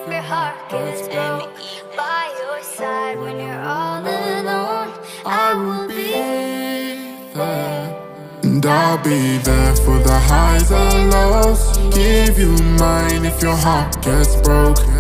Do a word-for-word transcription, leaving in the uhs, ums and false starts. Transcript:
your heart gets broke. By your side when you're all alone, I will be there. And I'll be there for the highs and lows. Give you mine if your heart gets broke.